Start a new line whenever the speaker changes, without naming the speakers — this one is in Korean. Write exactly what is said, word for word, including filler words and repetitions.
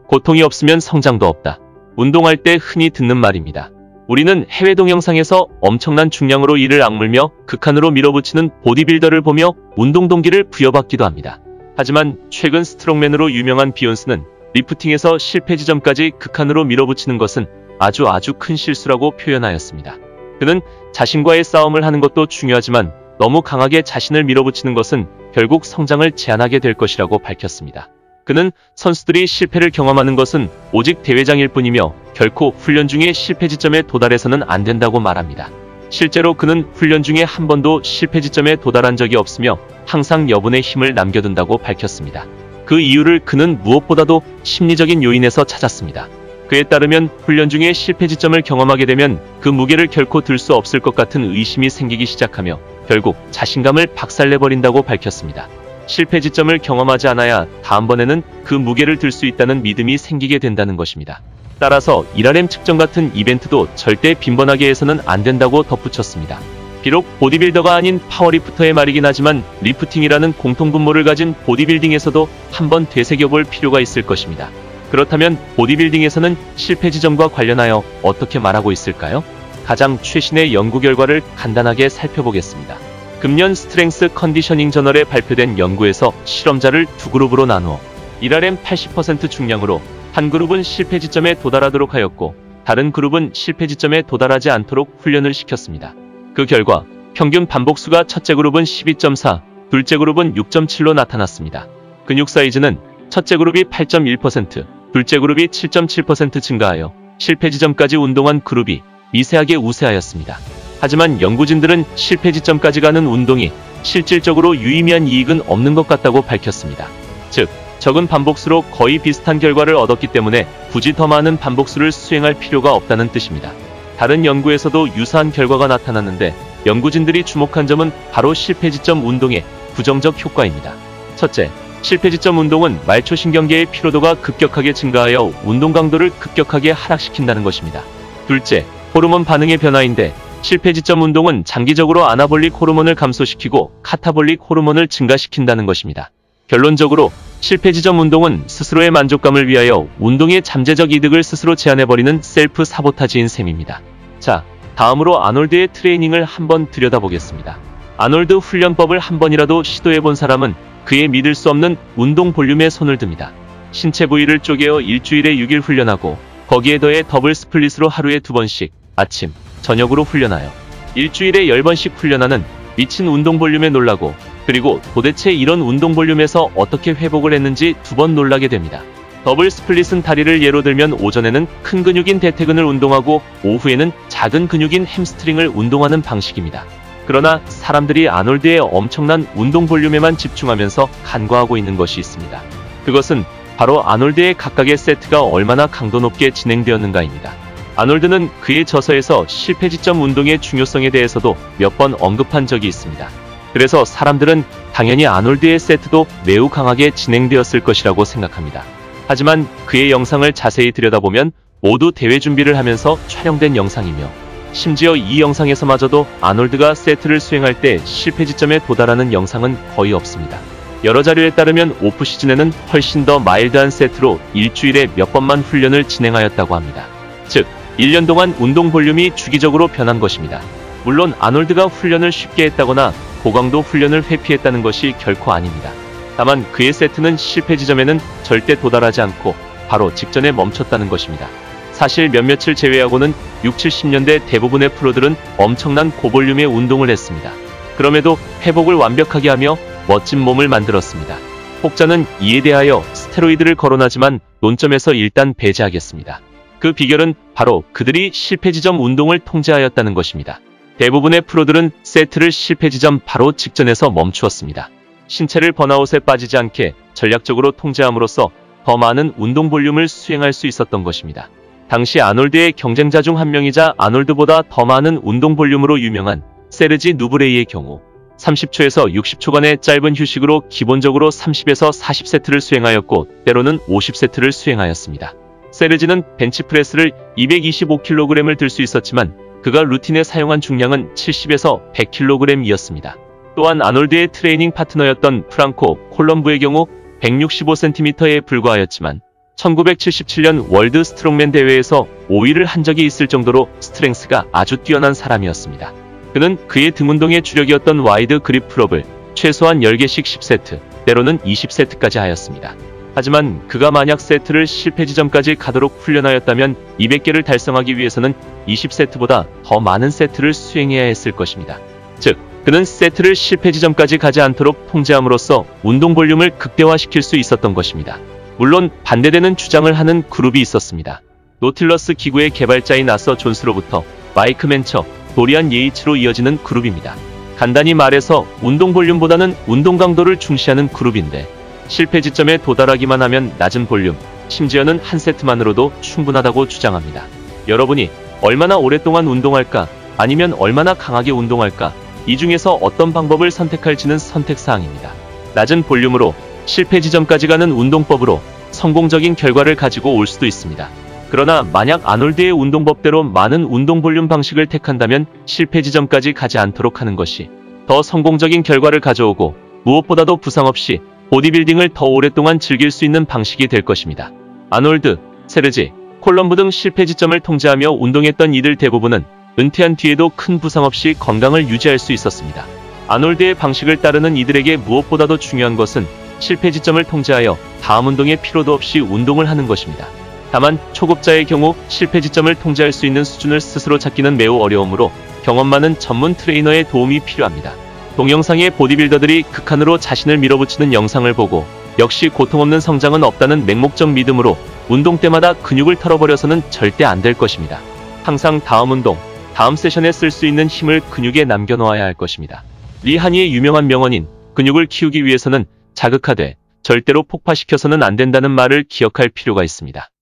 고통이 없으면 성장도 없다. 운동할 때 흔히 듣는 말입니다. 우리는 해외 동영상에서 엄청난 중량으로 이를 악물며 극한으로 밀어붙이는 보디빌더를 보며 운동 동기를 부여받기도 합니다. 하지만 최근 스트롱맨으로 유명한 비욘스는 리프팅에서 실패 지점까지 극한으로 밀어붙이는 것은 아주 아주 큰 실수라고 표현하였습니다. 그는 자신과의 싸움을 하는 것도 중요하지만 너무 강하게 자신을 밀어붙이는 것은 결국 성장을 제한하게 될 것이라고 밝혔습니다. 그는 선수들이 실패를 경험하는 것은 오직 대회장일 뿐이며 결코 훈련 중에 실패 지점에 도달해서는 안 된다고 말합니다. 실제로 그는 훈련 중에 한 번도 실패 지점에 도달한 적이 없으며 항상 여분의 힘을 남겨둔다고 밝혔습니다. 그 이유를 그는 무엇보다도 심리적인 요인에서 찾았습니다. 그에 따르면 훈련 중에 실패 지점을 경험하게 되면 그 무게를 결코 들 수 없을 것 같은 의심이 생기기 시작하며 결국 자신감을 박살내버린다고 밝혔습니다. 실패 지점을 경험하지 않아야 다음번에는 그 무게를 들 수 있다는 믿음이 생기게 된다는 것입니다. 따라서 일알엠 측정 같은 이벤트도 절대 빈번하게 해서는 안 된다고 덧붙였습니다. 비록 보디빌더가 아닌 파워리프터의 말이긴 하지만 리프팅이라는 공통분모를 가진 보디빌딩에서도 한번 되새겨볼 필요가 있을 것입니다. 그렇다면 보디빌딩에서는 실패 지점과 관련하여 어떻게 말하고 있을까요? 가장 최신의 연구 결과를 간단하게 살펴보겠습니다. 금년 스트렝스 컨디셔닝 저널에 발표된 연구에서 실험자를 두 그룹으로 나누어 일알엠 팔십 퍼센트 중량으로 한 그룹은 실패 지점에 도달하도록 하였고 다른 그룹은 실패 지점에 도달하지 않도록 훈련을 시켰습니다. 그 결과 평균 반복수가 첫째 그룹은 십이 점 사, 둘째 그룹은 육 점 칠로 나타났습니다. 근육 사이즈는 첫째 그룹이 팔 점 일 퍼센트, 둘째 그룹이 칠 점 칠 퍼센트 증가하여 실패 지점까지 운동한 그룹이 미세하게 우세하였습니다. 하지만 연구진들은 실패 지점까지 가는 운동이 실질적으로 유의미한 이익은 없는 것 같다고 밝혔습니다. 즉, 적은 반복수로 거의 비슷한 결과를 얻었기 때문에 굳이 더 많은 반복수를 수행할 필요가 없다는 뜻입니다. 다른 연구에서도 유사한 결과가 나타났는데 연구진들이 주목한 점은 바로 실패 지점 운동의 부정적 효과입니다. 첫째, 실패 지점 운동은 말초신경계의 피로도가 급격하게 증가하여 운동 강도를 급격하게 하락시킨다는 것입니다. 둘째, 호르몬 반응의 변화인데 실패 지점 운동은 장기적으로 아나볼릭 호르몬을 감소시키고 카타볼릭 호르몬을 증가시킨다는 것입니다. 결론적으로 실패 지점 운동은 스스로의 만족감을 위하여 운동의 잠재적 이득을 스스로 제한해버리는 셀프 사보타지인 셈입니다. 자, 다음으로 아놀드의 트레이닝을 한번 들여다보겠습니다. 아놀드 훈련법을 한 번이라도 시도해본 사람은 그의 믿을 수 없는 운동 볼륨에 손을 듭니다. 신체 부위를 쪼개어 일주일에 육 일 훈련하고 거기에 더해 더블 스플릿으로 하루에 두 번씩 아침, 저녁으로 훈련하여 일주일에 열 번씩 훈련하는 미친 운동 볼륨에 놀라고 그리고 도대체 이런 운동 볼륨에서 어떻게 회복을 했는지 두 번 놀라게 됩니다. 더블 스플릿은 다리를 예로 들면 오전에는 큰 근육인 대퇴근을 운동하고 오후에는 작은 근육인 햄스트링을 운동하는 방식입니다. 그러나 사람들이 아놀드의 엄청난 운동 볼륨에만 집중하면서 간과하고 있는 것이 있습니다. 그것은 바로 아놀드의 각각의 세트가 얼마나 강도 높게 진행되었는가입니다. 아놀드는 그의 저서에서 실패 지점 운동의 중요성에 대해서도 몇 번 언급한 적이 있습니다. 그래서 사람들은 당연히 아놀드의 세트도 매우 강하게 진행되었을 것이라고 생각합니다. 하지만 그의 영상을 자세히 들여다보면 모두 대회 준비를 하면서 촬영된 영상이며 심지어 이 영상에서마저도 아놀드가 세트를 수행할 때 실패 지점에 도달하는 영상은 거의 없습니다. 여러 자료에 따르면 오프시즌에는 훨씬 더 마일드한 세트로 일주일에 몇 번만 훈련을 진행하였다고 합니다. 즉, 일 년 동안 운동 볼륨이 주기적으로 변한 것입니다. 물론 아놀드가 훈련을 쉽게 했다거나 고강도 훈련을 회피했다는 것이 결코 아닙니다. 다만 그의 세트는 실패 지점에는 절대 도달하지 않고 바로 직전에 멈췄다는 것입니다. 사실 몇몇을 제외하고는 육십, 칠십 년대 대부분의 프로들은 엄청난 고볼륨의 운동을 했습니다. 그럼에도 회복을 완벽하게 하며 멋진 몸을 만들었습니다. 혹자는 이에 대하여 스테로이드를 거론하지만 논점에서 일단 배제하겠습니다. 그 비결은 바로 그들이 실패 지점 운동을 통제하였다는 것입니다. 대부분의 프로들은 세트를 실패 지점 바로 직전에서 멈추었습니다. 신체를 번아웃에 빠지지 않게 전략적으로 통제함으로써 더 많은 운동 볼륨을 수행할 수 있었던 것입니다. 당시 아놀드의 경쟁자 중 한 명이자 아놀드보다 더 많은 운동 볼륨으로 유명한 세르지 누브레이의 경우 삼십 초에서 육십 초간의 짧은 휴식으로 기본적으로 삼십에서 사십 세트를 수행하였고 때로는 오십 세트를 수행하였습니다. 세르지는 벤치프레스를 이백이십오 킬로그램을 들 수 있었지만 그가 루틴에 사용한 중량은 칠십에서 백 킬로그램이었습니다. 또한 아놀드의 트레이닝 파트너였던 프랑코 콜럼부의 경우 백육십오 센티미터에 불과하였지만 천구백칠십칠 년 월드 스트롱맨 대회에서 오 위를 한 적이 있을 정도로 스트렝스가 아주 뛰어난 사람이었습니다. 그는 그의 등 운동의 주력이었던 와이드 그립 풀업을 최소한 열 개씩 십 세트, 때로는 이십 세트까지 하였습니다. 하지만 그가 만약 세트를 실패 지점까지 가도록 훈련하였다면 이백 개를 달성하기 위해서는 이십 세트보다 더 많은 세트를 수행해야 했을 것입니다. 즉, 그는 세트를 실패 지점까지 가지 않도록 통제함으로써 운동 볼륨을 극대화시킬 수 있었던 것입니다. 물론 반대되는 주장을 하는 그룹이 있었습니다. 노틸러스 기구의 개발자인 아서 존스로부터 마이크 맨처, 도리안 예이츠로 이어지는 그룹입니다. 간단히 말해서 운동 볼륨보다는 운동 강도를 중시하는 그룹인데, 실패 지점에 도달하기만 하면 낮은 볼륨, 심지어는 한 세트만으로도 충분하다고 주장합니다. 여러분이 얼마나 오랫동안 운동할까, 아니면 얼마나 강하게 운동할까, 이 중에서 어떤 방법을 선택할지는 선택사항입니다. 낮은 볼륨으로 실패 지점까지 가는 운동법으로 성공적인 결과를 가지고 올 수도 있습니다. 그러나 만약 아놀드의 운동법대로 많은 운동 볼륨 방식을 택한다면 실패 지점까지 가지 않도록 하는 것이 더 성공적인 결과를 가져오고, 무엇보다도 부상 없이 보디빌딩을 더 오랫동안 즐길 수 있는 방식이 될 것입니다. 아놀드, 세르지, 콜럼브 등 실패 지점을 통제하며 운동했던 이들 대부분은 은퇴한 뒤에도 큰 부상 없이 건강을 유지할 수 있었습니다. 아놀드의 방식을 따르는 이들에게 무엇보다도 중요한 것은 실패 지점을 통제하여 다음 운동에 피로도 없이 운동을 하는 것입니다. 다만 초급자의 경우 실패 지점을 통제할 수 있는 수준을 스스로 찾기는 매우 어려우므로 경험 많은 전문 트레이너의 도움이 필요합니다. 동영상의 보디빌더들이 극한으로 자신을 밀어붙이는 영상을 보고 역시 고통 없는 성장은 없다는 맹목적 믿음으로 운동 때마다 근육을 털어버려서는 절대 안 될 것입니다. 항상 다음 운동, 다음 세션에 쓸 수 있는 힘을 근육에 남겨놓아야 할 것입니다. 리 하니의 유명한 명언인 근육을 키우기 위해서는 자극하되 절대로 폭파시켜서는 안 된다는 말을 기억할 필요가 있습니다.